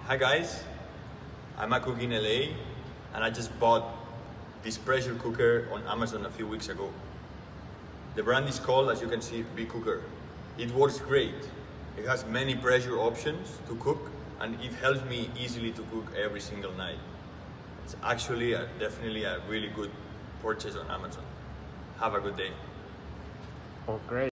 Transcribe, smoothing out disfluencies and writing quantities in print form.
Hi guys, I'm a cook in LA and I just bought this pressure cooker on Amazon a few weeks ago. The brand is called, as you can see, BECOOKER. It works great. It has many pressure options to cook and it helps me easily to cook every single night. It's actually definitely a really good purchase on Amazon. Have a good day. Oh, great.